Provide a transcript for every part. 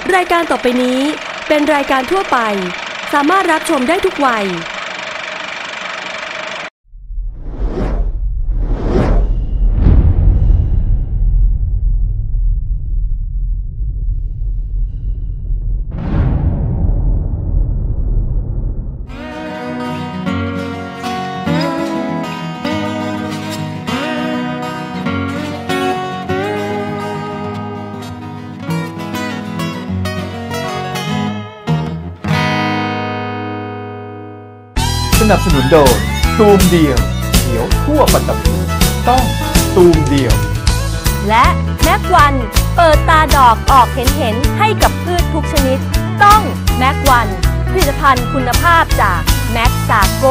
รายการต่อไปนี้เป็นรายการทั่วไปสามารถรับชมได้ทุกวัยสนับสนุนโดยตูมเดียวเขียวทั่วปัตตภีต้องตูมเดียวและแม็กวันเปิดตาดอกออกเห็นให้กับพืชทุกชนิดต้องแม็กวันผลิตภัณฑ์คุณภาพจากแม็กซาโก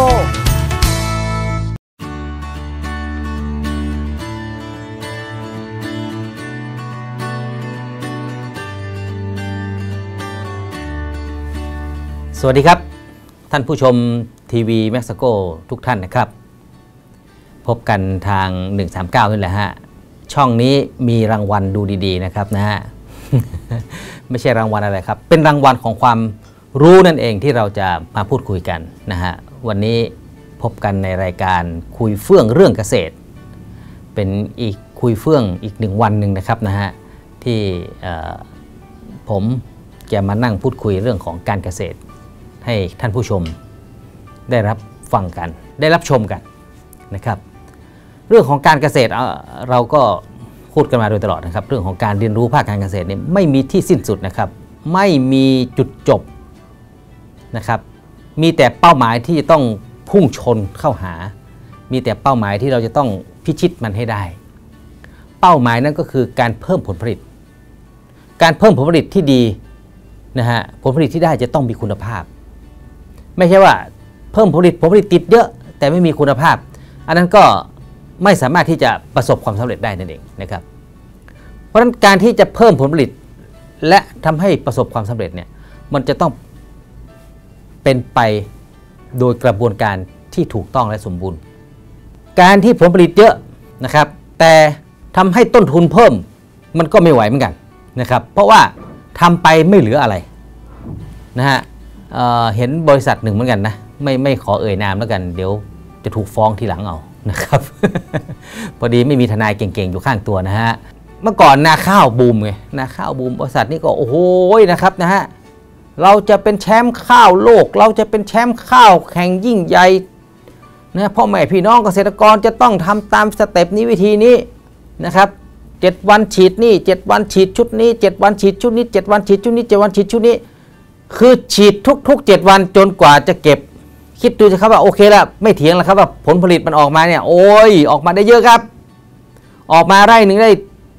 สวัสดีครับท่านผู้ชมทีวีแม็กซาโกทุกท่านนะครับพบกันทาง139นี่แหละฮะช่องนี้มีรางวัลดูดีๆนะครับนะฮะ ไม่ใช่รางวัลอะไรครับเป็นรางวัลของความรู้นั่นเองที่เราจะมาพูดคุยกันนะฮะวันนี้พบกันในรายการคุยเฟื่องเรื่องเกษตรเป็นอีกคุยเฟื่องอีกหนึ่งวันหนึ่งนะครับนะฮะที่ผมจะมานั่งพูดคุยเรื่องของการเกษตรให้ท่านผู้ชมได้รับฟังกันได้รับชมกันนะครับเรื่องของการเกษตรเราก็พูดกันมาโดยตลอดนะครับเรื่องของการเรียนรู้ภาคการเกษตรเนี่ยไม่มีที่สิ้นสุดนะครับไม่มีจุดจบนะครับมีแต่เป้าหมายที่จะต้องพุ่งชนเข้าหามีแต่เป้าหมายที่เราจะต้องพิชิตมันให้ได้เป้าหมายนั้นก็คือการเพิ่มผลผลิตการเพิ่มผลผลิตที่ดีนะฮะผลผลิตที่ได้จะต้องมีคุณภาพไม่ใช่ว่าเพิ่มผลผลิตติดเยอะแต่ไม่มีคุณภาพอันนั้นก็ไม่สามารถที่จะประสบความสำเร็จได้นั่นเองนะครับเพราะฉะนั้นการที่จะเพิ่มผลผลิตและทำให้ประสบความสำเร็จเนี่ยมันจะต้องเป็นไปโดยกระบวนการที่ถูกต้องและสมบูรณ์การที่ผลผลิตเยอะนะครับแต่ทำให้ต้นทุนเพิ่มมันก็ไม่ไหวเหมือนกันนะครับเพราะว่าทำไปไม่เหลืออะไรนะฮะเห็นบริษัทหนึ่งเหมือนกันนะไม่ขอเอ่ยนามแล้วกันเดี๋ยวจะถูกฟ้องทีหลังเอานะครับ พอดีไม่มีทนายเก่งๆอยู่ข้างตัวนะฮะเมื่อก่อนนาข้าวบูมไงนาข้าวบูมบริษัทนี้ก็โอ้โหนะครับนะฮะเราจะเป็นแชมป์ข้าวโลกเราจะเป็นแชมป์ข้าวแข่งยิ่งใหญ่นะพ่อแม่พี่น้องเกษตรกรจะต้องทำตามสเต็ปนี้วิธีนี้นะครับ7 วันฉีดนี่7 วันฉีดชุดนี้7 วันฉีดชุดนี้7 วันฉีดชุดนี้7 วันฉีดชุดนี้คือฉีดทุก7 วันจนกว่าจะเก็บคิดดูสิครับว่าโอเคแล้วไม่เถียงแล้วครับว่าผลผลิตมันออกมาเนี่ยโอ้ยออกมาได้เยอะครับออกมาไร่หนึ่งได้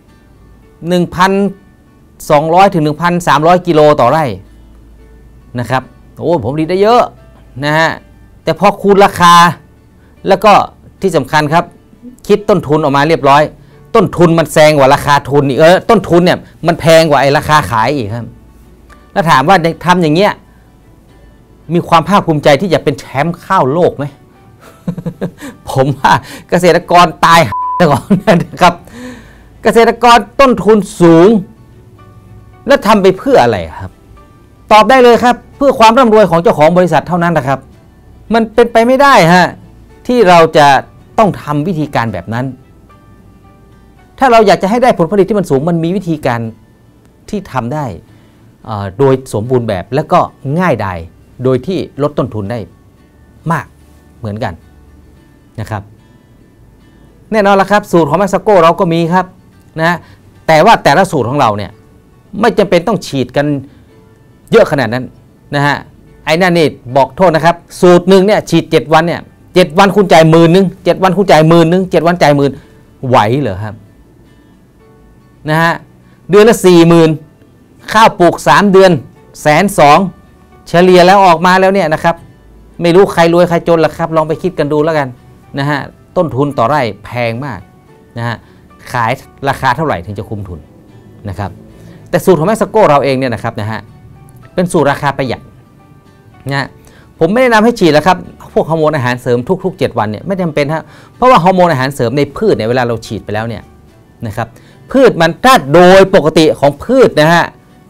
1,200 ถึง 1,300 กิโลต่อไร่นะครับโอ้ผลผลิตได้เยอะนะฮะแต่พอคูณราคาแล้วก็ที่สำคัญครับคิดต้นทุนออกมาเรียบร้อยต้นทุนมันแซงกว่าราคาทุนอีกต้นทุนเนี่ยมันแพงกว่าไอ้ราคาขายอีกครับแล้วถามว่าทำอย่างเงี้ยมีความภาคภูมิใจที่จะเป็นแชมป์ข้าวโลกไหม ผมว่าเกษตรกรตายก่อนนะครับเกษตรกรต้นทุนสูงแล้วทำไปเพื่ออะไรครับตอบได้เลยครับเพื่อความร่ำรวยของเจ้าของบริษัทเท่านั้นนะครับมันเป็นไปไม่ได้ฮะที่เราจะต้องทำวิธีการแบบนั้นถ้าเราอยากจะให้ได้ผลผลิตที่มันสูงมันมีวิธีการที่ทำได้โดยสมบูรณ์แบบและก็ง่ายดายโดยที่ลดต้นทุนได้มากเหมือนกันนะครับแน่นอนละครับสูตรของแม็กซาโกเราก็มีครับนะแต่ว่าแต่ละสูตรของเราเนี่ยไม่จำเป็นต้องฉีดกันเยอะขนาดนั้นนะฮะไอ้นั่นนี่บอกโทษนะครับสูตรหนึ่งเนี่ยฉีด7 วันเนี่ย7 วันคุณจ่าย10,000 7 วันคุณจ่าย10,000 7 วันจ่าย10,000ไหวเหรอครับนะฮะเดือนละ 40,000ข้าวปลูก3 เดือน120,000เฉลี่ยแล้วออกมาแล้วเนี่ยนะครับไม่รู้ใครรวยใครจนล่ะครับลองไปคิดกันดูแล้วกันนะฮะต้นทุนต่อไร่แพงมากนะฮะขายราคาเท่าไหร่ถึงจะคุ้มทุนนะครับแต่สูตรของแม็กซาโกเราเองเนี่ยนะครับนะฮะเป็นสูตรราคาประหยัดนะผมไม่แนะนำให้ฉีดแล้วครับพวกฮอร์โมนอาหารเสริมทุกๆ7 วันเนี่ยไม่จำเป็นครับเพราะว่าฮอร์โมนอาหารเสริมในพืชเนี่ยเวลาเราฉีดไปแล้วเนี่ยนะครับพืชมันถ้าโดยปกติของพืชนะฮะ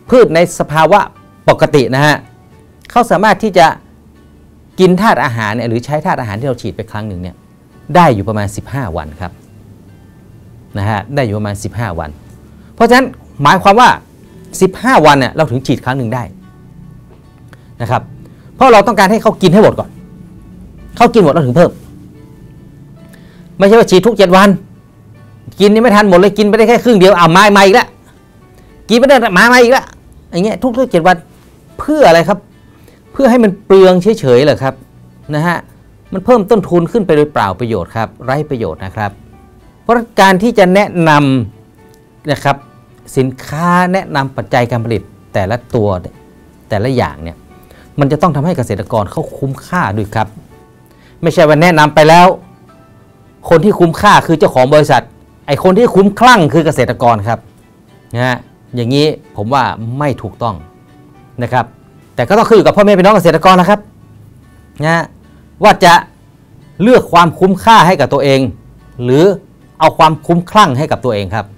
พืชในสภาวะปกตินะฮะเขาสามารถที่จะกินธาตุอาหารเนี่ยหรือใช้ธาตุอาหารที่เราฉีดไปครั้งหนึ่งเนี่ยได้อยู่ประมาณ15 วันครับนะฮะได้อยู่ประมาณ15 วันเพราะฉะนั้นหมายความว่า15 วันเนี่ยเราถึงฉีดครั้งหนึ่งได้นะครับเพราะเราต้องการให้เขากินให้หมดก่อนเขากินหมดเราถึงเพิ่มไม่ใช่ว่าฉีดทุก7 วันกินนี่ไม่ทันหมดเลยกินไปได้แค่ครึ่งเดียวมาอีกแล้วกินไปได้มาอีกแล้วอย่างเงี้ยทุก7 วันเพื่ออะไรครับเพื่อให้มันเปลืองเฉยๆเหรอครับนะฮะมันเพิ่มต้นทุนขึ้นไปโดยเปล่าประโยชน์ครับไร้ประโยชน์นะครับเพราะการที่จะแนะนำนะครับสินค้าแนะนำปัจจัยการผลิตแต่ละตัวแต่ละอย่างเนี่ยมันจะต้องทำให้เกษตรกรเขาคุ้มค่าด้วยครับไม่ใช่ว่าแนะนำไปแล้วคนที่คุ้มค่าคือเจ้าของบริษัทไอ้คนที่คุ้มคลั่งคือเกษตรกรครับนะฮะอย่างนี้ผมว่าไม่ถูกต้องนะครับแต่ก็ต้องขึ้นอยู่กับพ่อแม่พี่น้องเกษตรกรนะครับนะว่าจะเลือกความคุ้มค่าให้กับตัวเองหรือเอาความคุ้มคลั่งให้กับตัวเองครับ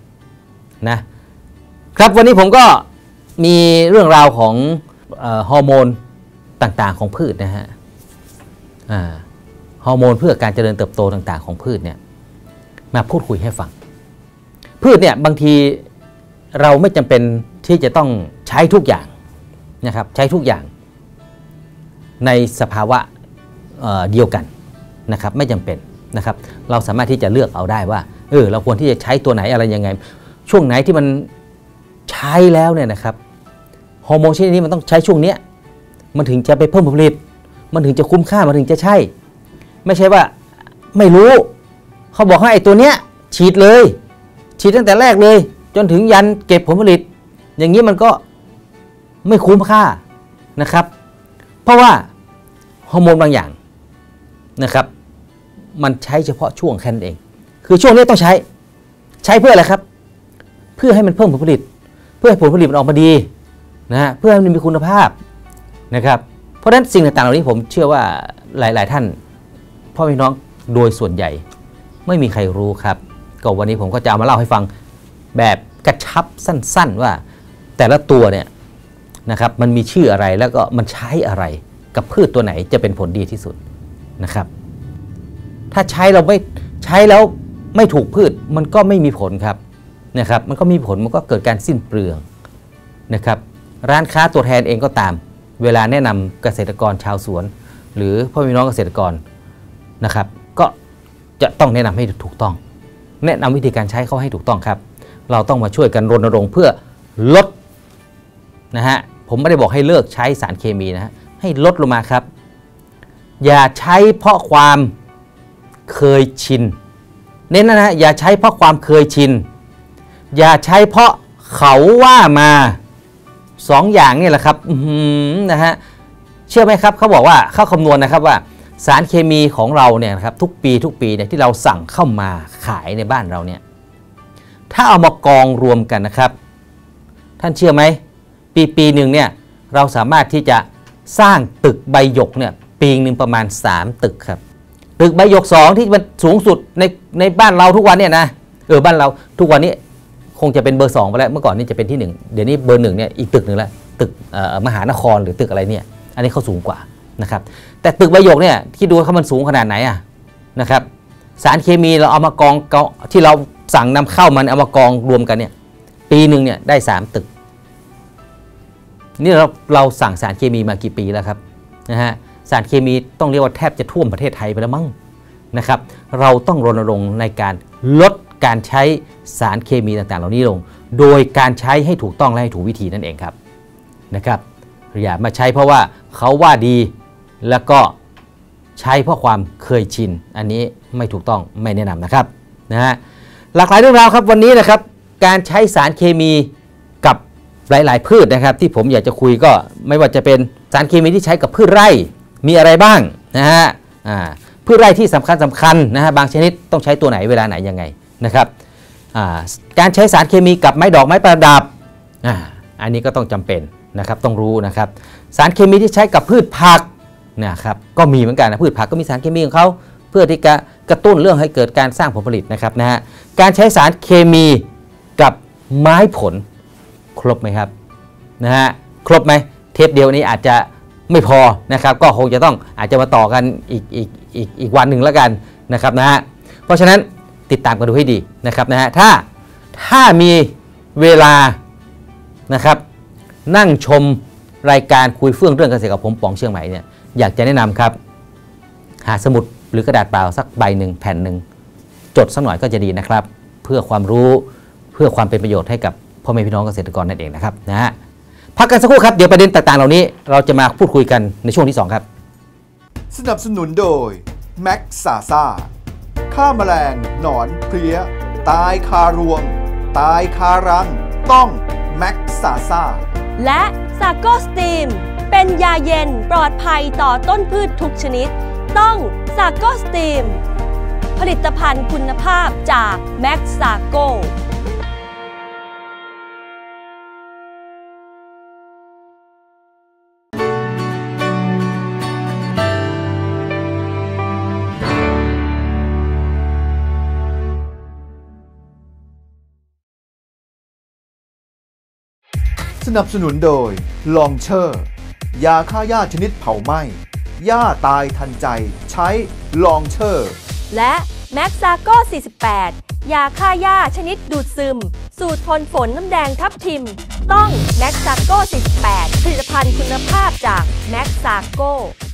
นะครับวันนี้ผมก็มีเรื่องราวของฮอร์โมนต่างๆของพืชนะฮะฮอร์โมนเพื่อการเจริญเติบโตต่างๆของพืชเนี่ยมาพูดคุยให้ฟังพืชเนี่ยบางทีเราไม่จำเป็นที่จะต้องใช้ทุกอย่างนะครับใช้ทุกอย่างในสภาวะเดียวกันนะครับไม่จำเป็นนะครับเราสามารถที่จะเลือกเอาได้ว่าเราควรที่จะใช้ตัวไหนอะไรยังไงช่วงไหนที่มันใช้แล้วเนี่ยนะครับฮอร์โมนชนิดนี้มันต้องใช้ช่วงเนี้ยมันถึงจะไปเพิ่มผลผลิตมันถึงจะคุ้มค่ามันถึงจะใช่ไม่ใช่ว่าไม่รู้เขาบอกให้ไอ้ตัวเนี้ยฉีดเลยฉีดตั้งแต่แรกเลยจนถึงยันเก็บผลผลิตอย่างนี้มันก็ไม่คุ้มค่านะครับเพราะว่าฮอร์โมนบางอย่างนะครับมันใช้เฉพาะช่วงแค่นั้นเองคือช่วงนี้ต้องใช้เพื่ออะไรครับเพื่อให้มันเพิ่มผลผลิตเพื่อให้ผลผลิตมันออกมาดีนะฮะเพื่อให้มันมีคุณภาพนะครับเพราะฉะนั้นสิ่งต่างๆเหล่านี้ผมเชื่อว่าหลายๆท่านพ่อพี่น้องโดยส่วนใหญ่ไม่มีใครรู้ครับก็วันนี้ผมก็จะเอามาเล่าให้ฟังแบบกระชับสั้นๆว่าแต่ละตัวเนี่ยนะครับมันมีชื่ออะไรแล้วก็มันใช้อะไรกับพืชตัวไหนจะเป็นผลดีที่สุดนะครับถ้าใช้เราไม่ใช้แล้วไม่ถูกพืชมันก็ไม่มีผลครับนะครับมันก็มีผลมันก็เกิดการสิ้นเปลืองนะครับร้านค้าตัวแทนเองก็ตามเวลาแนะนำเกษตรกรชาวสวนหรือพ่อพี่น้องเกษตรกรนะครับก็จะต้องแนะนำให้ถูกต้องแนะนำวิธีการใช้เขาให้ถูกต้องครับเราต้องมาช่วยกันรณรงค์เพื่อลดนะฮะผมไม่ได้บอกให้เลิกใช้สารเคมีนะฮะให้ลดลงมาครับอย่าใช้เพราะความเคยชินเน้นนะฮะอย่าใช้เพราะความเคยชินอย่าใช้เพราะเขาว่ามา2 อย่างนี่แหละครับนะฮะเชื่อไหมครับเขาบอกว่าเขาคำนวณนะครับว่าสารเคมีของเราเนี่ยนะครับทุกปีเนี่ยที่เราสั่งเข้ามาขายในบ้านเราเนี่ยถ้าเอามากองรวมกันนะครับท่านเชื่อไหมปีหนึ่งเนี่ยเราสามารถที่จะสร้างตึกใบหยกเนี่ยปีหนึ่งประมาณ3 ตึกครับตึกใบหยก2ที่มันสูงสุดในบ้านเราทุกวันเนี่ยนะบ้านเราทุกวันนี้คงจะเป็นเบอร์2ไปแล้วเมื่อก่อนนี่จะเป็นที่1เดี๋ยวนี้เบอร์1เนี่ยอีกตึกหนึ่งแล้วตึกมหานครหรือตึกอะไรเนี่ยอันนี้เขาสูงกว่านะครับแต่ตึกใบหยกเนี่ยที่ดูเขามันสูงขนาดไหนนะครับสารเคมีเราเอามากองที่เราสั่งนำเข้ามันเอามากองรวมกันเนี่ยปีหนึ่งเนี่ยได้3 ตึกนี่เราสั่งสารเคมีมากี่ปีแล้วครับนะฮะสารเคมีต้องเรียกว่าแทบจะท่วมประเทศไทยไปแล้วมั้งนะครับเราต้องรณรงค์ในการลดการใช้สารเคมีต่างๆเหล่านี้ลงโดยการใช้ให้ถูกต้องและให้ถูกวิธีนั่นเองครับนะครับอย่ามาใช้เพราะว่าเขาว่าดีแล้วก็ใช้เพราะความเคยชินอันนี้ไม่ถูกต้องไม่แนะนำนะครับนะฮะหลากหลายเรื่องราวครับวันนี้นะครับการใช้สารเคมีกับหลายๆพืชนะครับที่ผมอยากจะคุยก็ไม่ว่าจะเป็นสารเคมีที่ใช้กับพืชไร่มีอะไรบ้างนะฮะพืชไร่ที่สำคัญนะฮะบางชนิดต้องใช้ตัวไหนเวลาไหนยังไงนะครับการใช้สารเคมีกับไม้ดอกไม้ประดับอันนี้ก็ต้องจำเป็นนะครับต้องรู้นะครับสารเคมีที่ใช้กับพืชผักนะครับก็มีเหมือนกันนะพืชผักก็มีสารเคมีของเขาเพื่อที่จะกระตุ้นเรื่องให้เกิดการสร้างผลผลิตนะครับนะฮะการใช้สารเคมีกับไม้ผลครบไหมครับนะฮะครบไหมเทปเดียวนี้อาจจะไม่พอนะครับก็คงจะต้องอาจจะมาต่อกันอีกวันหนึ่งแล้วกันนะครับนะฮะเพราะฉะนั้นติดตามกันดูให้ดีนะครับนะฮะถ้ามีเวลานะครับนั่งชมรายการคุยเฟื่องเรื่องเกษตรกับผมป๋องเชียงใหม่เนี่ยอยากจะแนะนำครับหาสมุดหรือกระดาษเปล่าสักใบหนึ่งแผ่นหนึ่งจดสักหน่อยก็จะดีนะครับเพื่อความรู้เพื่อความเป็นประโยชน์ให้กับพ่อแม่พี่น้องเกษตรกรนั่นเองนะครับนะฮะพักกันสักครู่ครับเดี๋ยวประเด็นต่างๆเหล่านี้เราจะมาพูดคุยกันในช่วงที่2ครับสนับสนุนโดยแม็กซาซ่าฆ่าแมลงหนอนเพลี้ยตายคารวงตายคารังต้องแม็กซาซ่าและซาโกสตีมเป็นยาเย็นปลอดภัยต่อต้นพืชทุกชนิดต้องซาโกสตีมผลิตภัณฑ์คุณภาพจากแม็กซาโกสนับสนุนโดยลองเชอร์ยาฆ่าหญ้าชนิดเผาไหม้หญ้าตายทันใจใช้ลองเชอร์และแม็กซาโก48ยาฆ่าหญ้าชนิดดูดซึมสูตรทนฝนน้ำแดงทับทิมต้องแม็กซาโก48ผลิตภัณฑ์คุณภาพจากแม็กซาโก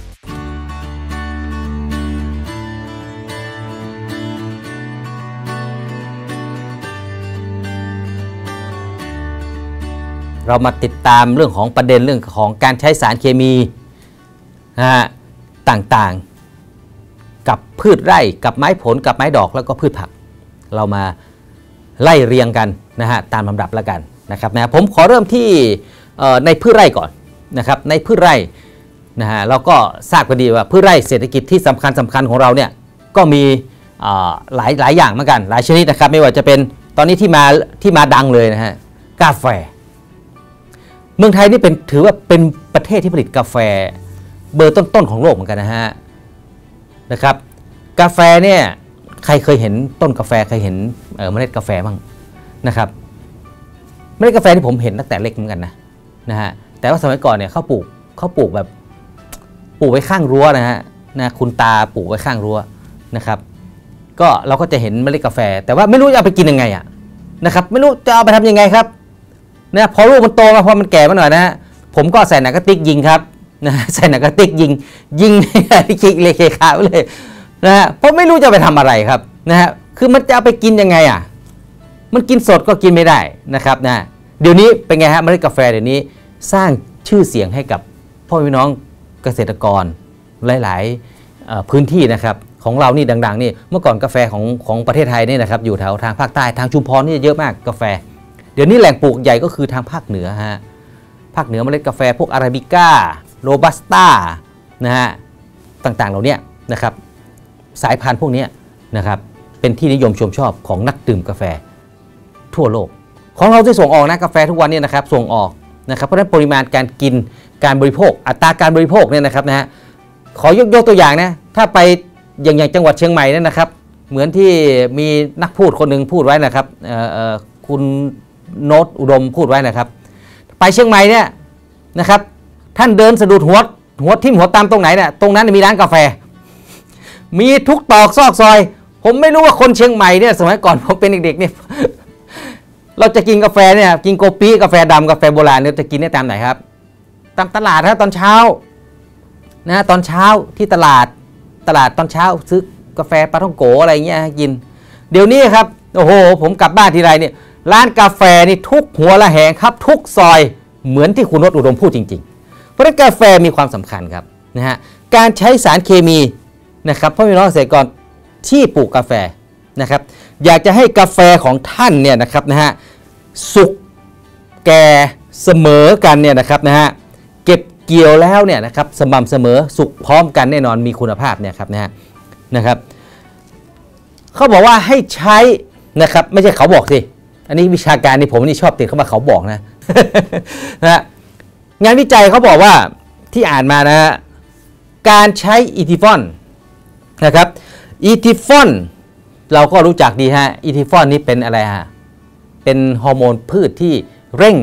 เรามาติดตามเรื่องของประเด็นเรื่องของการใช้สารเคมีนะฮะต่างๆกับพืชไร่กับไม้ผลกับไม้ดอกแล้วก็พืชผักเรามาไล่เรียงกันนะฮะตามลำดับแล้วกันนะครับนะผมขอเริ่มที่ในพืชไร่ก่อนนะครับในพืชไร่นะฮะเราก็ทราบกันดีว่าพืชไร่เศรษฐกิจที่สำคัญของเราเนี่ยก็มีหลายอย่างเหมือนกันหลายชนิดนะครับไม่ว่าจะเป็นตอนนี้ที่มาดังเลยนะฮะกาแฟเมืองไทยนี่ถือว่าเป็นประเทศที่ผลิตกาแฟเบอร์ต้นๆของโลกเหมือนกันนะครับกาแฟเนี่ยใครเคยเห็นต้นกาแฟเคยเห็นเมล็ดกาแฟบ้างนะครับเมล็ดกาแฟที่ผมเห็นตั้งแต่เล็กเหมือนกันนะฮะแต่ว่าสมัยก่อนเนี่ยเขาปลูกแบบปลูกไว้ข้างรั้วนะคุณตาปลูกไว้ข้างรั้วนะครับก็เราก็จะเห็นเมล็ดกาแฟแต่ว่าไม่รู้จะเอาไปกินยังไงนะครับไม่รู้จะเอาไปทำยังไงครับนะพอลูกมันโตมาพอมันแก่มาหน่อยนะฮะผมก็ใส่หนังกระติกยิงครับนะใส่หนังกระติกยิงคิกเลยเคขาไปเลยนะฮะเพราะไม่รู้จะไปทำอะไรครับนะฮะคือมันจะเอาไปกินยังไงมันกินสดก็กินไม่ได้นะครับนะเดี๋ยวนี้เป็นไงฮะเมล็ดกาแฟเดี๋ยวนี้สร้างชื่อเสียงให้กับพ่อพี่น้องเกษตรกรหลายๆพื้นที่นะครับของเรานี่ดังๆนี่เมื่อก่อนกาแฟของประเทศไทยนี่นะครับอยู่แถวทางภาคใต้ทางชุมพรนี่เยอะมากกาแฟเดี๋ยวนี้แหล่งปลูกใหญ่ก็คือทางภาคเหนือภาคเหนือเมล็ดกาแฟพวกอาราบิก้าโรบัสต้านะฮะต่างๆเหล่านี้นะครับสายพันธุ์พวกนี้นะครับเป็นที่นิยมชมชอบของนักดื่มกาแฟทั่วโลกของเราที่ส่งออกนะกาแฟทุกวันนี้นะครับส่งออกนะครับเพราะฉะนั้นปริมาณการกินการบริโภคอัตราการบริโภคเนี่ยนะครับนะฮะขอยกตัวอย่างนะถ้าไปอย่างจังหวัดเชียงใหม่นั่นนะครับเหมือนที่มีนักพูดคนหนึ่งพูดไว้นะครับคุณโน้ตอุดมพูดไว้นะครับไปเชียงใหม่เนี่ยนะครับท่านเดินสะดุดหัวทิ่มหัวตามตรงไหนเนี่ยตรงนั้นมีร้านกาแฟมีทุกตอกซอกซอยผมไม่รู้ว่าคนเชียงใหม่เนี่ยสมัยก่อนผมเป็นเด็กๆเนี่ยเราจะกินกาแฟเนี่ยกินโกปี้กาแฟดำกาแฟโบราณเนี่ยจะกินได้ตามไหนครับตามตลาดตอนเช้านะตอนเช้าที่ตลาดตอนเช้าซื้อกาแฟปาท่องโกอะไรเงี้ยกินเดี๋ยวนี้ครับโอ้โหผมกลับบ้านทีไรเนี่ยร้านกาแฟนี่ทุกหัวละแหงครับทุกซอยเหมือนที่คุณโน้ตอุดมพูดจริงๆเพราะฉะนั้นกาแฟมีความสำคัญครับนะฮะการใช้สารเคมีนะครับพ่อพี่น้องเกษตรกรที่ปลูกกาแฟนะครับอยากจะให้กาแฟของท่านเนี่ยนะครับนะฮะสุกแก่เสมอกันเนี่ยนะครับนะฮะเก็บเกี่ยวแล้วเนี่ยนะครับสม่ำเสมอสุกพร้อมกันแน่นอนมีคุณภาพเนี่ยครับนะครับเขาบอกว่าให้ใช้นะครับไม่ใช่เขาบอกสิอันนี้วิชาการนี่ผมนี่ชอบติดเข้ามาเขาบอกนะนะฮะงานวิจัยเขาบอกว่าที่อ่านมานะฮะการใช้อีทิฟอนนะครับอีทิฟอนเราก็รู้จักดีฮะอีทิฟอนนี่เป็นอะไรฮะเป็นฮอร์โมนพืชที่เร่ง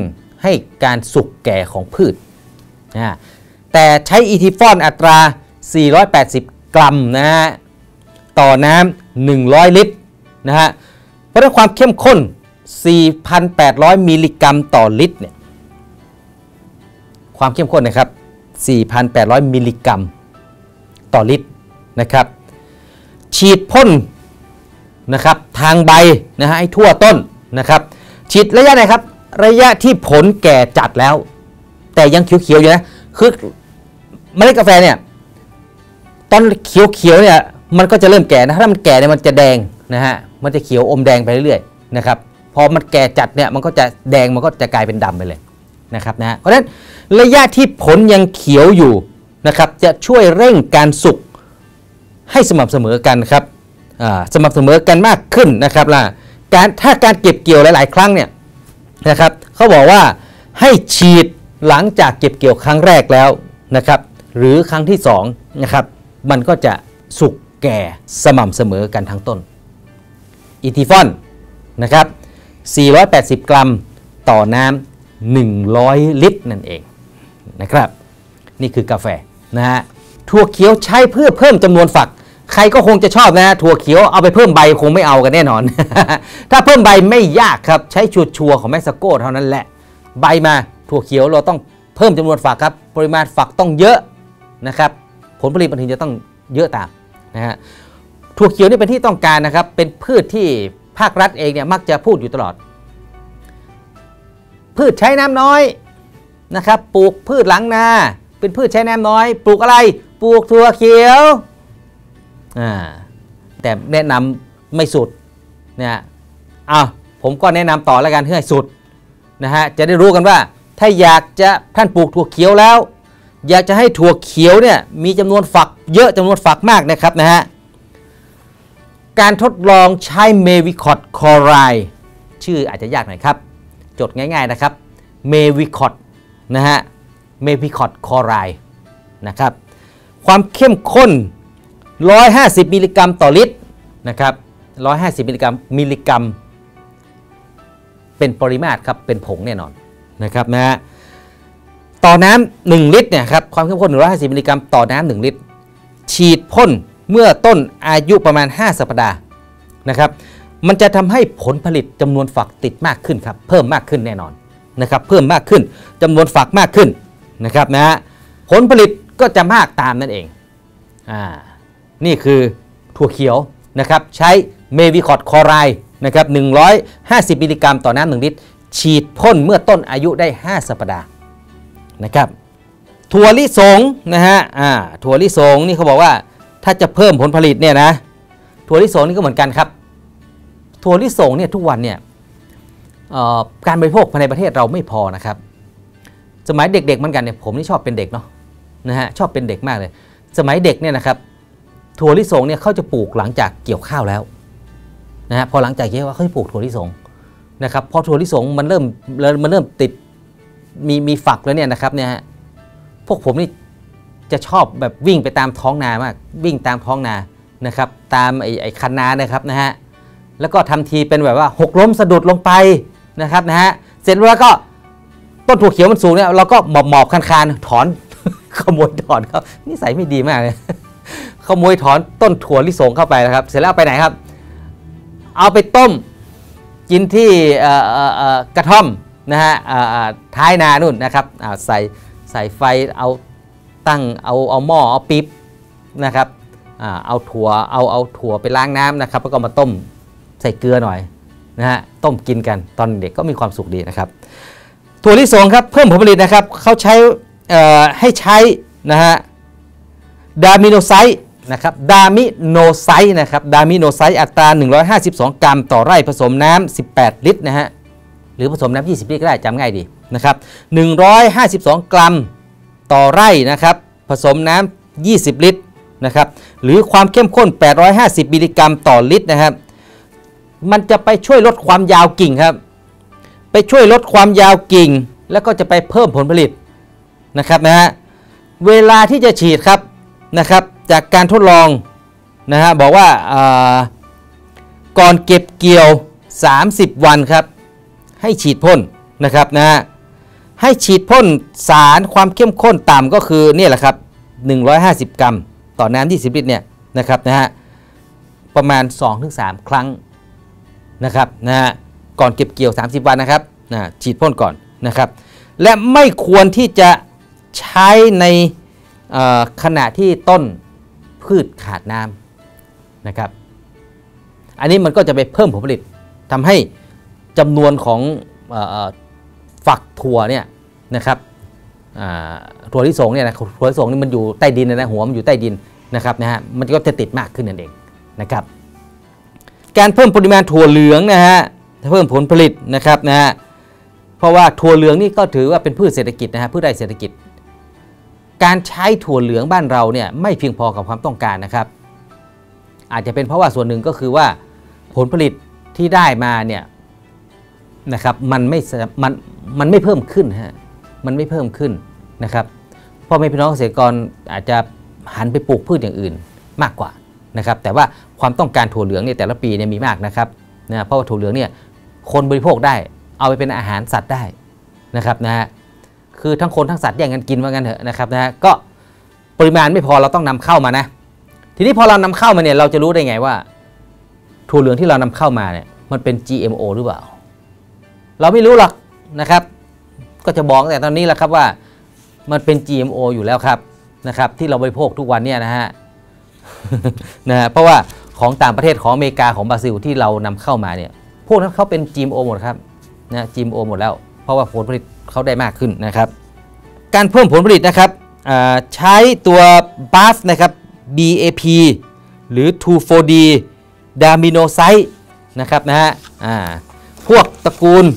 ให้การสุกแก่ของพืชนะแต่ใช้อีทิฟอนอัตรา 480 กรัมนะฮะต่อน้ำ100 ลิตรนะฮะเพราะฉะนั้นความเข้มข้น 4,800 มิลลิกรัมต่อลิตรเนี่ยความเข้มข้นนะครับ 4,800 มิลลิกรัมต่อลิตรนะครับฉีดพ่นนะครับทางใบนะฮะให้ทั่วต้นนะครับฉีดระยะไหนครับระยะที่ผลแก่จัดแล้วแต่ยังเขียวๆอยู่นะคือเมล็ดกาแฟเนี่ยตอนเขียวๆเนี่ยมันก็จะเริ่มแก่นะถ้ามันแก่เนี่ยมันจะแดงนะฮะมันจะเขียวอมแดงไปเรื่อยๆนะครับพอมันแก่จัดเนี่ยมันก็จะแดงมันก็จะกลายเป็นดำไปเลยนะครับนะเพราะฉะนั้นระยะที่ผลยังเขียวอยู่นะครับจะช่วยเร่งการสุกให้สม่ำเสมอกันครับสม่ำเสมอกันมากขึ้นนะครับล่ะถ้าการเก็บเกี่ยวหลายๆครั้งเนี่ยนะครับเขาบอกว่าให้ฉีดหลังจากเก็บเกี่ยวครั้งแรกแล้วนะครับหรือครั้งที่2นะครับมันก็จะสุกแก่สม่ำเสมอกันทั้งต้นอีทิฟอนนะครับ480 กรัมต่อน้ำ100 ลิตรนั่นเองนะครับนี่คือกาแฟนะฮะถั่วเขียวใช้เพื่อเพิ่มจำนวนฝักใครก็คงจะชอบนะถั่วเขียวเอาไปเพิ่มใบคงไม่เอากันแน่นอน ถ้าเพิ่มใบไม่ยากครับใช้ชัวร์ของแม็กซาโกเท่านั้นแหละใบมาถั่วเขียวเราต้องเพิ่มจำนวนฝักครับปริมาณฝักต้องเยอะนะครับผลผลิตมันถึงจะต้องเยอะตามนะฮะถั่วเขียวนี่เป็นที่ต้องการนะครับเป็นพืชที่ภาครัฐเองเนี่ยมักจะพูดอยู่ตลอดพืชใช้น้ำน้อยนะครับปลูกพืชหลังนาเป็นพืชใช้น้ำน้อยปลูกอะไรปลูกถั่วเขียวแต่แนะนำไม่สุดนะผมก็แนะนำต่อแล้วกันให้สุดนะฮะจะได้รู้กันว่าถ้าอยากจะท่านปลูกถั่วเขียวแล้วอยากจะให้ถั่วเขียวเนี่ยมีจำนวนฝักเยอะจำนวนฝักมากนะครับนะฮะการทดลองใช้เมวิคอตคลอไรด์ชื่ออาจจะยากหน่อยครับจดง่ายๆนะครับเมวิคอตนะฮะเมวิคอตคลอไรด์นะครับความเข้มข้น150 มิลลิกรัมต่อลิตรนะครับ150 มิลลิกรัมเป็นปริมาตรครับเป็นผงแน่นอนนะครับนะฮะต่อน้ำ1ลิตรเนี่ยครับความเข้มข้น150 มิลลิกรัมต่อน้ำ1ลิตรฉีดพ่นเมื่อต้นอายุประมาณ5 สัปดาห์นะครับมันจะทำให้ผลผลิตจำนวนฝักติดมากขึ้นครับเพิ่มมากขึ้นแน่นอนนะครับเพิ่มมากขึ้นจำนวนฝักมากขึ้นนะครับนะฮะผลผลิตก็จะมากตามนั่นเองนี่คือถั่วเขียวนะครับใช้เมวิคอตคลอไรด์นะครับ150 มิลลิกรัมต่อน้ำ1ลิตรฉีดพ่นเมื่อต้นอายุได้5 สัปดาห์นะครับถั่วลิสงนะฮะถั่วลิสงนี่เขาบอกว่าถ้าจะเพิ่มผลผลิตเนี่ยนะถั่วลิสงนี่ก็เหมือนกันครับถั่วลิสงเนี่ยทุกวันเนี่ยการบริโภคภายในประเทศเราไม่พอนะครับสมัยเด็กๆเหมือนกันเนี่ยผมนี่ชอบเป็นเด็กเนาะนะฮะชอบเป็นเด็กมากเลยสมัยเด็กเนี่ยนะครับถั่วลิสงเนี่ยเขาจะปลูกหลังจากเกี่ยวข้าวแล้วนะฮะพอหลังจากเกี่ยวข้าวเขาจะปลูกถั่วลิสงนะครับพอถั่วลิสงมันเริ่มติดมีฝักแล้วเนี่ยนะครับเนี่ยพวกผมนี่จะชอบแบบวิ่งไปตามท้องนามากวิ่งตามท้องนานะครับตามไอ้คันนานะครับนะฮะแล้วก็ทำทีเป็นแบบว่าหกล้มสะดุดลงไปนะครับนะฮะเสร็จแล้วก็ต้นถั่วเขียวมันสูงเนี่ยเราก็หมอบคานถอน ขโมยถอนเขานิสัยไม่ดีมากเลย ขโมยถอนต้นถั่วลิสงเข้าไปนะครับเสร็จแล้วเอาไปไหนครับเอาไปต้มกินที่กระท่อมนะฮะท้ายนานู่นนะครับใส่ไฟเอาตั้งเอาหม้อเอาปิ๊บนะครับเอาถั่วไปล้างน้ำนะครับแล้วก็มาต้มใส่เกลือหน่อยนะฮะต้มกินกันตอนเด็กก็มีความสุขดีนะครับถั่วลิสงครับเพิ่มผลผลิตนะครับเขาใช้ให้ใช้นะฮะดามิโนไซต์นะครับดามิโนไซต์นะครับดามิโนไซต์อัตรา152 กรัมต่อไร่ผสมน้ำ18 ลิตรนะฮะหรือผสมน้ำ20 ลิตรก็ได้จำง่ายดีนะครับ152 กรัมต่อไร่นะครับผสมน้ำ20 ลิตรนะครับหรือความเข้มข้น850 มิลลิกรัมต่อลิตรนะครับมันจะไปช่วยลดความยาวกิ่งครับไปช่วยลดความยาวกิ่งแล้วก็จะไปเพิ่มผลผลิตนะครับนะฮะเวลาที่จะฉีดครับนะครับจากการทดลองนะฮะบอกว่าก่อนเก็บเกี่ยว30 วันครับให้ฉีดพ่นนะครับนะฮะให้ฉีดพ่นสารความเข้มข้นต่ำก็คือนี่แหละครับ150 กรัมต่อน้ำ20 ลิตรเนี่ยนะครับนะฮะประมาณ 2-3 ครั้งนะครับนะฮะก่อนเก็บเกี่ยว30 วันนะครับฉีดพ่นก่อนนะครับและไม่ควรที่จะใช้ในขณะที่ต้นพืชขาดน้ำนะครับอันนี้มันก็จะไปเพิ่มผลผลิตทำให้จำนวนของฝักถั่วเนี่ยนะครับถั่วลิสงเนี่ยนะถั่วลิสงนี่มันอยู่ใต้ดินนะหัวมันอยู่ใต้ดินนะครับนะฮะมันก็จะติดมากขึ้นนั่นเองนะครับการเพิ่มปริมาณถั่วเหลืองนะฮะเพิ่มผลผลิตนะครับนะฮะเพราะว่าถั่วเหลืองนี่ก็ถือว่าเป็นพืชเศรษฐกิจนะฮะพืชไร่เศรษฐกิจการใช้ถั่วเหลืองบ้านเราเนี่ยไม่เพียงพอกับความต้องการนะครับอาจจะเป็นเพราะว่าส่วนหนึ่งก็คือว่าผลผลิตที่ได้มาเนี่ยนะครับมันไม่เพิ่มขึ้นฮะมันไม่เพิ่มขึ้นนะครับพ่อแม่พี่น้องเกษตรกรอาจจะหันไปปลูกพืชอย่างอื่นมากกว่านะครับแต่ว่าความต้องการถั่วเหลืองเนี่ยแต่ละปีเนี่ยมีมากนะครับนะเพราะว่าถั่วเหลืองเนี่ยคนบริโภคได้เอาไปเป็นอาหารสัตว์ได้นะครับนะฮะคือทั้งคนทั้งสัตว์แย่งกันกินว่างั้นเถอะนะครับนะฮะก็ปริมาณไม่พอเราต้องนำเข้ามานะทีนี้พอเรานำเข้ามาเนี่ยเราจะรู้ได้ไงว่าถั่วเหลืองที่เรานำเข้ามาเนี่ยมันเป็น GMO หรือเปล่าเราไม่รู้หรอกนะครับก็จะบอกแต่ตอนนี้แหละครับว่ามันเป็น GMO อยู่แล้วครับนะครับที่เราบริโภคทุกวันเนี่ยนะฮะ นะฮะเพราะว่าของต่างประเทศของอเมริกาของบราซิลที่เรานำเข้ามาเนี่ยพวกนั้นเขาเป็น GMO หมดครับนะ GMO หมดแล้วเพราะว่าผลผลิตเขาได้มากขึ้นนะครับการเพิ่มผลผลิตนะครับใช้ตัว BAF นะครับ BAP หรือ 2,4-D ดามิโนไซต์นะครับนะฮะพวกตระกูล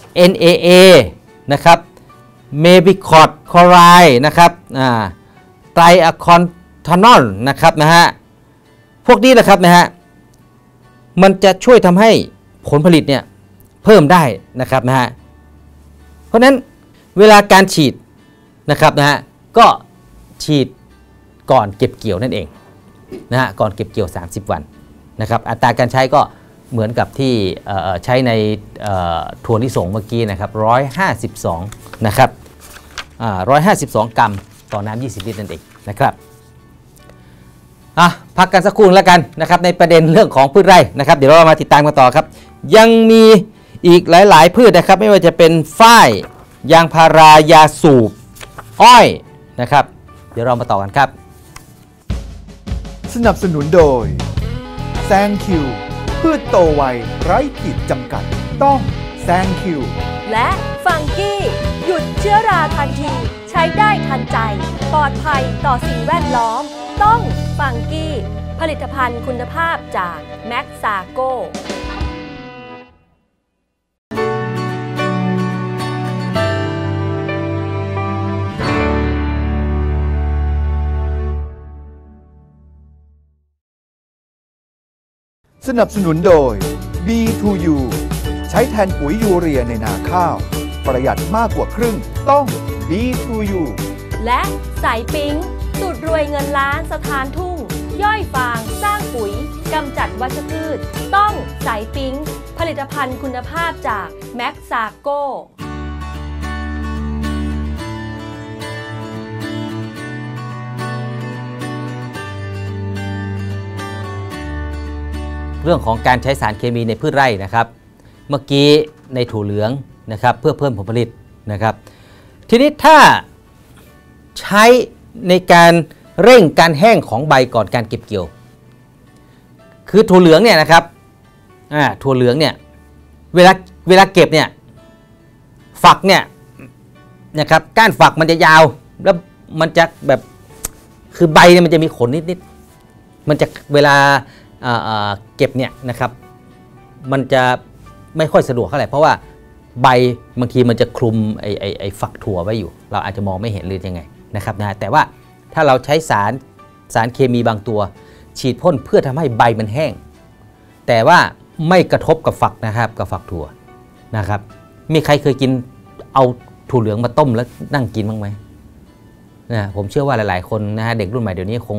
NAA นะครับเมบิคอร์ดคลอไรด์นะครับไตรอะคอนทานอลนะครับนะฮะพวกนี้นะครับนะฮะมันจะช่วยทำให้ผลผลิตเนี่ยเพิ่มได้นะครับนะฮะเพราะนั้นเวลาการฉีดนะครับนะฮะก็ฉีดก่อนเก็บเกี่ยวนั่นเองนะฮะก่อนเก็บเกี่ยว30 วันนะครับอัตราการใช้ก็เหมือนกับที่ใช้ในถั่วลิสงเมื่อกี้นะครับ152นะครับ152 กรัมต่อน้ำ20 ลิตรนั่นเองนะครับพักกันสักครู่แล้วกันนะครับในประเด็นเรื่องของพืชไร่นะครับเดี๋ยวเรามาติดตามกันต่อครับยังมีอีกหลายๆพืชนะครับไม่ว่าจะเป็นฝ้ายยางพารายาสูบอ้อยนะครับเดี๋ยวเรามาต่อกันครับสนับสนุนโดยแซงคิวพืชโตไวไร้ขีดจำกัดต้องแซงคิวและฟังกี้หยุดเชื้อราทันทีใช้ได้ทันใจปลอดภัยต่อสิ่งแวดล้อมต้องฟังกี้ผลิตภัณฑ์คุณภาพจากแม็กซาโกสนับสนุนโดย B2U ใช้แทนปุ๋ยยูเรียในนาข้าวประหยัดมากกว่าครึ่งต้อง B2U และสายปิ๊งสูตรรวยเงินล้านสถานทุ่งย่อยฟางสร้างปุ๋ยกำจัดวัชพืชต้องสายปิ๊งผลิตภัณฑ์คุณภาพจากแม็กซาโกเรื่องของการใช้สารเคมีในพืชไร่นะครับเมื่อกี้ในถั่วเหลืองนะครับเพื่อเพิ่มผลผลิตนะครับทีนี้ถ้าใช้ในการเร่งการแห้งของใบก่อนการเก็บเกี่ยวคือถั่วเหลืองเนี่ยนะครับถั่วเหลืองเนี่ยเวลาเก็บเนี่ยฝักเนี่ยนะครับก้านฝักมันจะยาวแล้วมันจะแบบคือใบเนี่ยมันจะมีขนนิดๆมันจะเวลาเก็บเนี่ยนะครับมันจะไม่ค่อยสะดวกเท่าไหร่เพราะว่าใบบางทีมันจะคลุมไอ้ฝักถั่วไว้อยู่เราอาจจะมองไม่เห็นหรือยังไงนะครับนะแต่ว่าถ้าเราใช้สารเคมีบางตัวฉีดพ่นเพื่อทำให้ใบมันแห้งแต่ว่าไม่กระทบกับฝักนะครับกับฝักถั่วนะครับมีใครเคยกินเอาถั่วเหลืองมาต้มแล้วนั่งกินบ้างไหมนะผมเชื่อว่าหลายๆคนนะฮะเด็กรุ่นใหม่เดี๋ยวนี้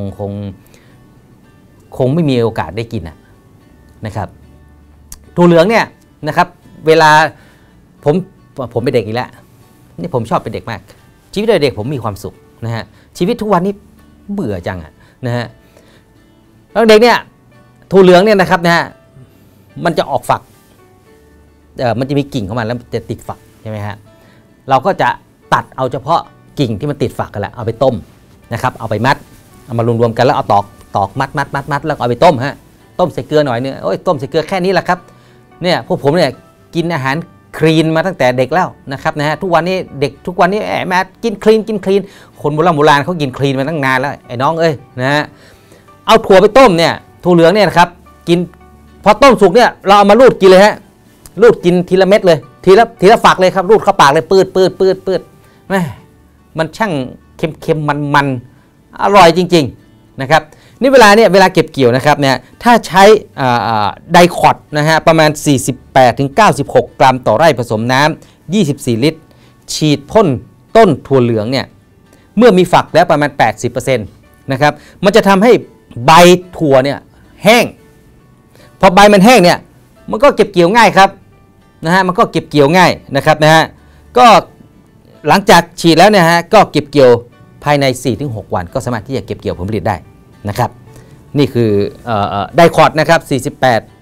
คงไม่มีโอกาสได้กินนะครับถั่วเหลืองเนี่ยนะครับเวลาผมเป็นเด็กอีกแล้วนี่ผมชอบเป็นเด็กมากชีวิตเด็กผมมีความสุขนะฮะชีวิตทุกวันนี้เบื่อจังนะฮะแล้วเด็กเนี่ยถั่วเหลืองเนี่ยนะครับนะฮะมันจะออกฝักมันจะมีกิ่งของมันแล้วจะติดฝักใช่ไหมฮะเราก็จะตัดเอาเฉพาะกิ่งที่มันติดฝักกันแหละเอาไปต้มนะครับเอาไปมัดเอามารวมๆกันแล้วเอาตอกมัดแล้วเอาไปต้มฮะต้มใส่เกลือหน่อยนึงโอ้ยต้มใส่เกลือแค่นี้แหละครับเนี่ยพวกผมเนี่ยกินอาหารคลีนมาตั้งแต่เด็กแล้วนะครับนะฮะทุกวันนี้เด็กทุกวันนี้แม่กินคลีนคนโบราณเขากินคลีนมาตั้งนานแล้วไอ้น้องเอ้ยนะฮะเอาถั่วไปต้มเนี่ยถั่วเหลืองเนี่ยนะครับกินพอต้มสุกเนี่ยเราเอามารูดกินเลยฮะรูดกินทีละเม็ดเลยทีละฝักเลยครับรูดเข้าปากเลยปืดแม่มันช่างเค็มมันอร่อยจริงๆนะครับนี่เวลาเก็บเกี่ยวนะครับเนี่ยถ้าใช้ไดคอร์ดนะฮะประมาณ 48-96 กรัมต่อไร่ผสมน้ำ24 ลิตรฉีดพ่นต้นถั่วเหลืองเนี่ยเมื่อมีฝักแล้วประมาณ 80% นะครับมันจะทำให้ใบถั่วเนี่ยแห้งพอใบมันแห้งเนี่ยมันก็เก็บเกี่ยวง่ายครับนะฮะมันก็เก็บเกี่ยวง่ายนะครับนะฮะก็หลังจากฉีดแล้วเนี่ยฮะก็เก็บเกี่ยวภายใน 4-6 วันก็สามารถที่จะเก็บเกี่ยวผลผลิตได้นะครับนี่คือไดคอร์ดนะครับ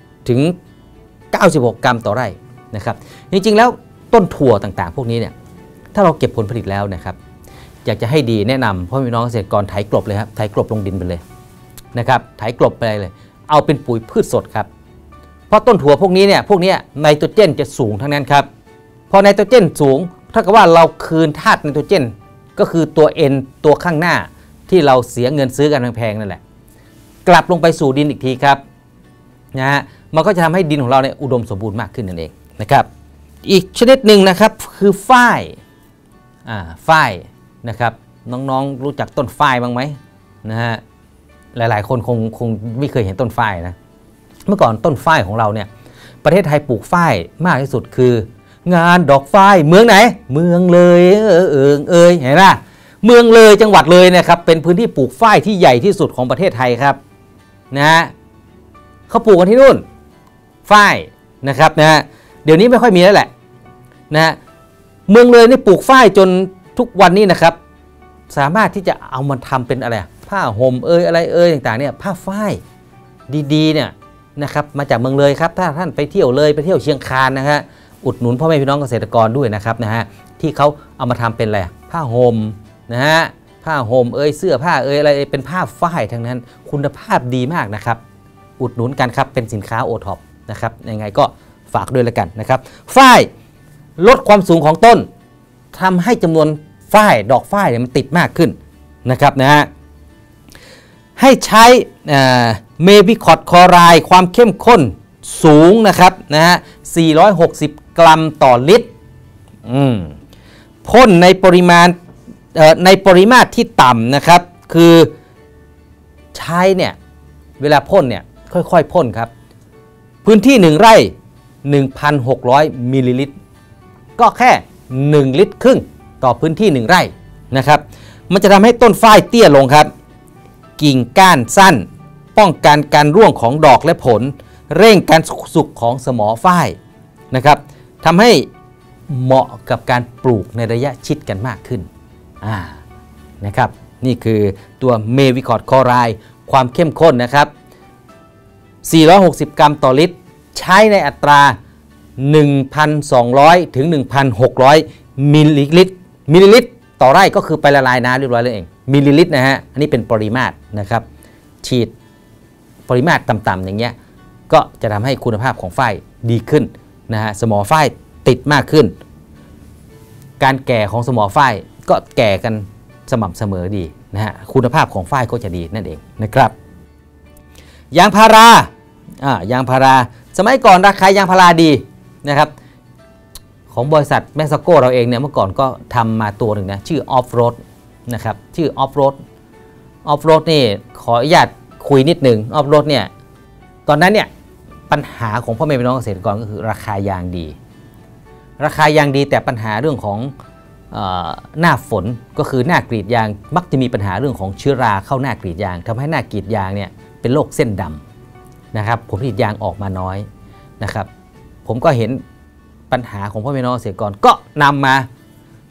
48-96 กรัมต่อไร่นะครับจริงๆแล้วต้นถั่วต่างๆพวกนี้เนี่ยถ้าเราเก็บผลผลิตแล้วนะครับอยากจะให้ดีแนะนำพ่อพี่น้องเกษตรกรไถกลบเลยครับไถกลบลงดินไปเลยนะครับไถกลบไปเลยเอาเป็นปุ๋ยพืชสดครับเพราะต้นถั่วพวกนี้ไนโตรเจนจะสูงทั้งนั้นครับพอไนโตรเจนสูงเท่ากับว่าเราคืนธาตุไนโตรเจนก็คือตัว N ตัวข้างหน้าที่เราเสียเงินซื้อกันแพงๆนั่นแหละกลับลงไปสู่ดินอีกทีครับนะฮะมันก็จะทำให้ดินของเราเนี่ยอุดมสมบูรณ์มากขึ้นนั่นเองนะครับอีกชนิดหนึ่งนะครับคือฝ้ายนะครับน้องๆรู้จักต้นฝ้ายบ้างไหมนะฮะหลายๆคนคงไม่เคยเห็นต้นฝ้ายนะเมื่อก่อนต้นฝ้ายของเราเนี่ยประเทศไทยปลูกฝ้ายมากที่สุดคืองานดอกฝ้ายเมืองไหนเมืองเลยเห็นไหมเมืองเลยจังหวัดเลยนะครับเป็นพื้นที่ปลูกฝ้ายที่ใหญ่ที่สุดของประเทศไทยครับนะฮะเขาปลูกกันที่นู่นฝ้ายนะครับนะฮะเดี๋ยวนี้ไม่ค่อยมีแล้วแหละนะฮะเมืองเลยนี่ปลูกฝ้ายจนทุกวันนี้นะครับสามารถที่จะเอามันทำเป็นอะไรผ้าห่มอะไรต่างๆเนี่ยผ้าฝ้ายดีๆเนี่ยนะครับมาจากเมืองเลยครับถ้าท่านไปเที่ยวเลยไปเที่ยวเชียงคานนะฮะอุดหนุนพ่อแม่พี่น้องเกษตรกรด้วยนะครับนะฮะที่เขาเอามาทำเป็นอะไรผ้าห่มนะฮะผ้าห่มเสื้อผ้าอะไรเป็นผ้าฝ้ายทั้งนั้นคุณภาพดีมากนะครับอุดหนุนกันครับเป็นสินค้าโอท็อปนะครับยังไงก็ฝากด้วยละกันนะครับฝ้ายลดความสูงของต้นทำให้จำนวนฝ้ายดอกฝ้ายเนี่ยมันติดมากขึ้นนะครับนะฮะให้ใช้เมบิคอร์ดคลอไรด์ความเข้มข้นสูงนะครับนะฮะ460 กรัมต่อลิตรพ่นในปริมาตรที่ต่ำนะครับคือใช้เนี่ยเวลาพ่นเนี่ยค่อยๆพ่นครับพื้นที่1 ไร่ 1,600 มิลลิลิตรก็แค่1 ลิตรครึ่งต่อพื้นที่1 ไร่นะครับมันจะทำให้ต้นฝ้ายเตี้ยลงครับกิ่งก้านสั้นป้องกันการร่วงของดอกและผลเร่งการสุกของสมอฝ้ายนะครับทำให้เหมาะกับการปลูกในระยะชิดกันมากขึ้นนะครับนี่คือตัวเมวิคอร์ดคลอไรด์ความเข้มข้นนะครับ460 กรัมต่อลิตรใช้ในอัตรา 1,200 ถึง 1,600 มิลลิลิตรต่อไร่ก็คือไปละลายน้ำเรียบร้อยแล้วเองมิลลิลิตรนะฮะอันนี้เป็นปริมาตรนะครับฉีดปริมาตรต่ำๆอย่างเงี้ยก็จะทำให้คุณภาพของฝ้ายดีขึ้นนะฮะสมอฝ้ายติดมากขึ้นการแก่ของสมอฝ้ายก็แก่กันสม่ำเสมอดีนะฮะคุณภาพของฝ้ายก็จะดีนั่นเองนะครับยางพาราสมัยก่อนราคายางพาราดีนะครับของบริษัทแม็กซาโกเราเองเนี่ยเมื่อก่อนก็ทำมาตัวหนึ่งนะชื่อออฟโรดนะครับชื่อออฟโรดนี่ขออนุญาตคุยนิดหนึ่งออฟโรดเนี่ยตอนนั้นเนี่ยปัญหาของพ่อแม่พี่น้องเกษตรกรก็คือราคายางดีแต่ปัญหาเรื่องของหน้าฝนก็คือหน้ากรีดยางมักจะมีปัญหาเรื่องของเชื้อราเข้าหน้ากรีดยางทำให้หน้ากรีดยางเนี่ยเป็นโรคเส้นดำนะครับผลผลิตยางออกมาน้อยนะครับผมก็เห็นปัญหาของพ่อแม่พี่น้องเกษตรกรก็นำมา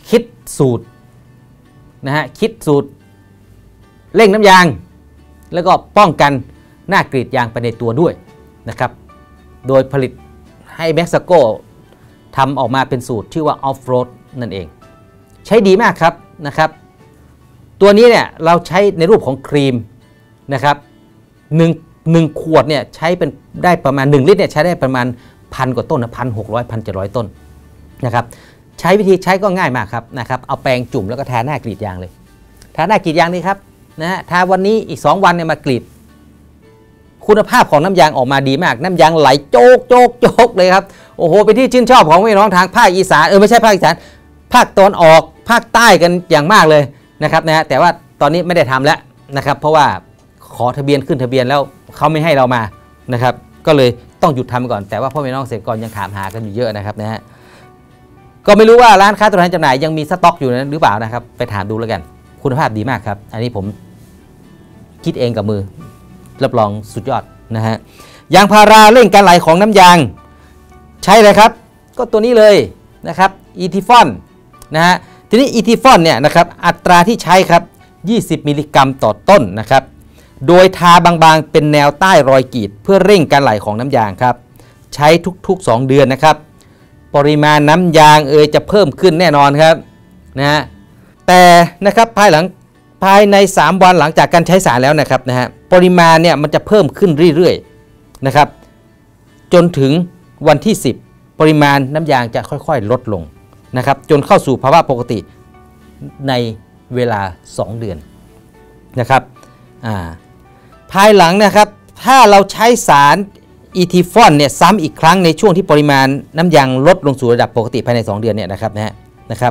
คิดสูตรนะฮะคิดสูตรเร่งน้ำยางแล้วก็ป้องกันหน้ากรีดยางไปในตัวด้วยนะครับโดยผลิตให้เม็กซิโกทำออกมาเป็นสูตรชื่อว่า Off Road นั่นเองใช้ดีมากครับนะครับตัวนี้เนี่ยเราใช้ในรูปของครีมนะครับ1ขวดเนี่ยใช้เป็นได้ประมาณ1ลิตรเนี่ยใช้ได้ประมาณ1,000 กว่าต้นนะ1,600 1,700 ต้นนะครับใช้วิธีใช้ก็ง่ายมากครับนะครับเอาแปรงจุ่มแล้วก็ทาหน้ากรีดยางเลยทาหน้ากรีดยางนี่ครับนะฮะทาวันนี้อีก2 วันเนี่ยมากรีดคุณภาพของน้ำยางออกมาดีมากน้ำยางไหลโจกเลยครับโอ้โหเป็นที่ชื่นชอบของพี่น้องทางภาคอีสานไม่ใช่ภาคอีสานภาคตะวันออกภาคใต้กันอย่างมากเลยนะครับนะฮะแต่ว่าตอนนี้ไม่ได้ทำแล้วนะครับเพราะว่าขอทะเบียนขึ้นทะเบียนแล้วเขาไม่ให้เรามานะครับก็เลยต้องหยุดทำก่อนแต่ว่าพ่อแม่น้องเกษตรกรยังถามหากันอยู่เยอะนะครับนะฮะก็ไม่รู้ว่าร้านค้าตัวแทนจำหน่ายยังมีสต็อกอยู่นั้นหรือเปล่านะครับไปถามดูแล้วกันคุณภาพดีมากครับอันนี้ผมคิดเองกับมือรับรองสุดยอดนะฮะยางพาราเร่งการไหลของน้ำยางใช่เลยครับก็ตัวนี้เลยนะครับอีทิฟอนนะฮะทีนี้อีทิฟอนเนี่ยนะครับอัตราที่ใช้ครับ20 มิลลิกรัมต่อต้นนะครับโดยทาบางๆเป็นแนวใต้รอยกรีดเพื่อเร่งการไหลของน้ำยางครับใช้ทุกๆ2 เดือนนะครับปริมาณน้ำยางจะเพิ่มขึ้นแน่นอนครับนะฮะแต่นะครับภายใน3 วันหลังจากการใช้สารแล้วนะครับนะฮะปริมาณเนี่ยมันจะเพิ่มขึ้นเรื่อยๆนะครับจนถึงวันที่10ปริมาณน้ำยางจะค่อยๆลดลงนะครับจนเข้าสู่ภาวะปกติในเวลา2 เดือนนะครับภายหลังนะครับถ้าเราใช้สารอีทิฟอนเนี่ยซ้ำอีกครั้งในช่วงที่ปริมาณน้ำยางลดลงสู่ระดับปกติภายใน2 เดือนเนี่ยนะครับ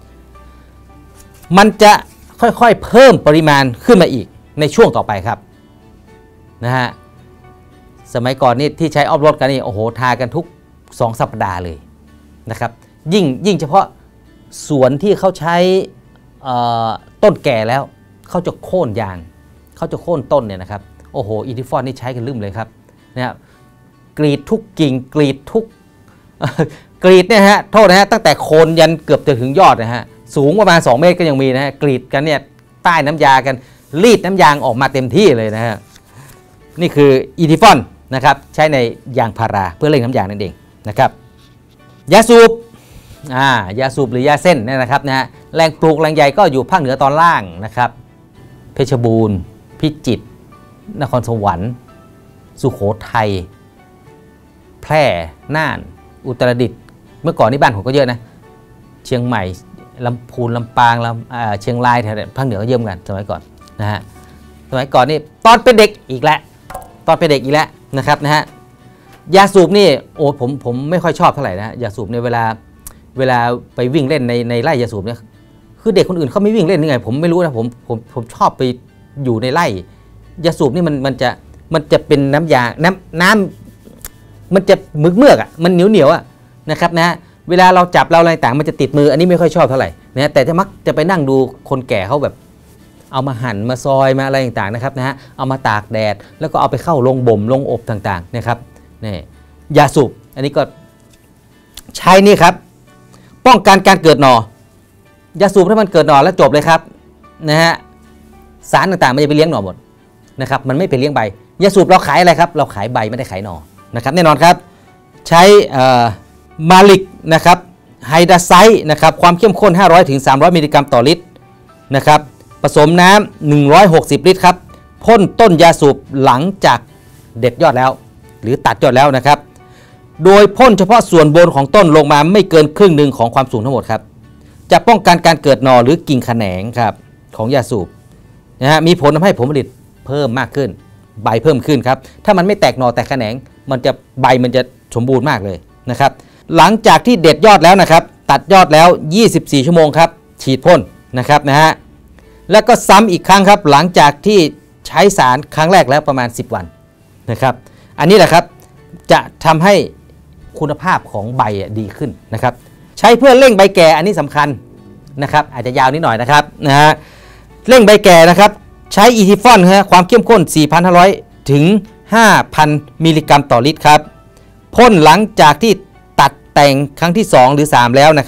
มันจะค่อยๆเพิ่มปริมาณขึ้นมาอีกในช่วงต่อไปครับนะฮะสมัยก่อนนี่ที่ใช้ออฟโรดกันนี่โอ้โหทากันทุก2 สัปดาห์เลยนะครับยิ่งเฉพาะสวนที่เขาใช้ต้นแก่แล้วเขาจะโค่นยางเขาจะโค่นต้นเนี่ยนะครับโอ้โหอีทิฟอนนี่ใช้กันลืมเลยครับนะครับกรีดทุกกิ่งกรีดทุกกรีดเนี่ยฮะโทษนะฮะตั้งแต่โคนยันเกือบจะถึงยอดนะฮะสูงประมาณ2 เมตรก็ยังมีนะฮะกรีดกันเนี่ยใต้น้ำยากันรีดน้ำยางออกมาเต็มที่เลยนะฮะนี่คืออีทิฟอนนะครับใช้ในยางพาราเพื่อเร่งน้ำยางนั่นเองนะครับยาสูบยาสูบหรือยาเส้นเนี่ยนะครับนะฮะแหล่งปลูกแหล่งใหญ่ก็อยู่ภาคเหนือตอนล่างนะครับเพชรบูรณ์พิจิตรนครสวรรค์สุโขทัยแพร่น่านอุตรดิตถ์เมื่อก่อนนี่บ้านผมก็เยอะนะเชียงใหม่ลำพูนลำปางเชียงรายแถวภาคเหนือก็เยอะเหมือนกันสมัยก่อนนะฮะสมัยก่อนนี่ตอนเป็นเด็กอีกแล้วนะครับนะฮะยาสูบนี่โอ้ผมไม่ค่อยชอบเท่าไหร่นะยาสูบในเวลาไปวิ่งเล่นในไร่ยาสูบเนี่ยคือเด็กคนอื่นเขาไม่วิ่งเล่นยังไงผมไม่รู้นะผมชอบไปอยู่ในไร่ยาสูบนี่มันจะเป็นน้ำยาน้ำมันจะเมือกอ่ะมันเหนียวอ่ะนะครับนะเวลาเราจับเราอะไรต่างมันจะติดมืออันนี้ไม่ค่อยชอบเท่าไหร่นะแต่มักจะไปนั่งดูคนแก่เขาแบบเอามาหั่นมาซอยมาอะไรต่างๆนะครับนะฮะเอามาตากแดดแล้วก็เอาไปเข้าโรงบ่มโรงอบต่างๆนะครับนี่ยาสูบอันนี้ก็ใช้นี่ครับป้องกันการเกิดหน่อยาสูบถ้ามันเกิดหน่อแล้วจบเลยครับนะฮะสารต่างๆมันจะไปเลี้ยงหน่อหมดนะครับมันไม่ไปเลี้ยงใบยาสูบเราขายอะไรครับเราขายใบไม่ได้ขายหน่อนะครับแน่นอนครับใช้มาลิกนะครับไฮดราไซด์นะครับความเข้มข้น500 ถึง 300 มิลลิกรัมต่อลิตรนะครับผสมน้ำ160 ลิตรครับพ่นต้นยาสูบหลังจากเด็ดยอดแล้วหรือตัดยอดแล้วนะครับโดยพ่นเฉพาะส่วนบนของต้นลงมาไม่เกินครึ่งหนึ่งของความสูงทั้งหมดครับจะป้องกันการเกิดหน่อหรือกิ่งแขนงครับของยาสูบนะฮะมีผลทำให้ผลผลิตเพิ่มมากขึ้นใบเพิ่มขึ้นครับถ้ามันไม่แตกหน่อแตกแขนงใบมันจะสมบูรณ์มากเลยนะครับหลังจากที่เด็ดยอดแล้วนะครับตัดยอดแล้ว24 ชั่วโมงครับฉีดพ่นนะครับนะฮะแล้วก็ซ้ำอีกครั้งครับหลังจากที่ใช้สารครั้งแรกแล้วประมาณ10 วันนะครับอันนี้แหละครับจะทำให้คุณภาพของใบดีขึ้นนะครับใช้เพื่อเร่งใบแก่อันนี้สำคัญนะครับอาจจะยาวนิดหน่อยนะครับนะฮะเร่งใบแก่นะครับใช้อีทิฟอนความเข้มข้น 4,500 ถึง 5,000 มิลลิกรัมต่อลิตรครับพ่นหลังจากที่ตัดแต่งครั้งที่2 หรือ 3แล้วนะครับ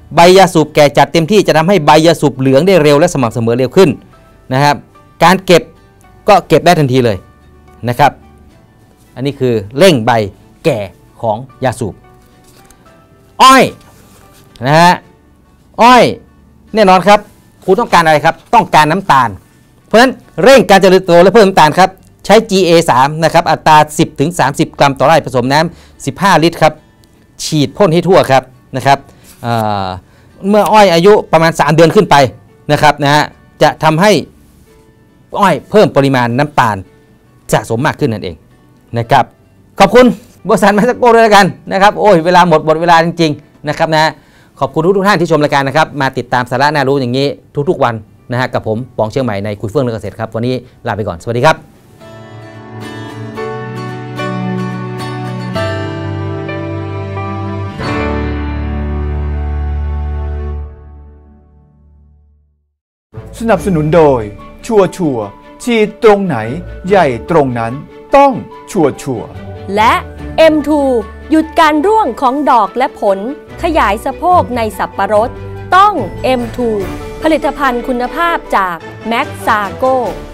ใบยาสูบแก่จัดเต็มที่จะทำให้ใบยาสูบเหลืองได้เร็วและสม่ำเสมอเร็วขึ้นนะครับการเก็บก็เก็บได้ทันทีเลยนะครับอันนี้คือเร่งใบแก่ของยาสูบอ้อยนะฮะอ้อยแน่นอนครับคุณต้องการอะไรครับต้องการน้ำตาลเพราะฉะนั้นเร่งการเจริญเติบโตและเพิ่มน้ำตาลครับใช้ GA3 นะครับอัตรา 10-30 กรัมต่อไร่ผสมน้ำ15 ลิตรครับฉีดพ่นให้ทั่วครับนะครับเมื่ออ้อยอายุประมาณ3 เดือนขึ้นไปนะครับนะฮะจะทำให้อ้อยเพิ่มปริมาณน้ำตาลสะสมมากขึ้นนั่นเองนะครับขอบคุณบริษัทแม็กซาโก้ด้วยกันนะครับโอ้ยเวลาหมดเวลาจริงๆนะครับนะขอบคุณทุกท่านที่ชมรายการนะครับมาติดตามสาระน่ารู้อย่างนี้ทุกๆวันนะฮะกับผมป๋องเชียงใหม่ในคุยเฟื่องเรื่องเกษตรครับวันนี้ลาไปก่อนสวัสดีครับสนับสนุนโดยชัวร์ฉีดตรงไหนใหญ่ตรงนั้นต้องชัวร์และ M2 หยุดการร่วงของดอกและผลขยายสะโพกในสับปะรดต้อง M2 ผลิตภัณฑ์คุณภาพจากแม็กซาโก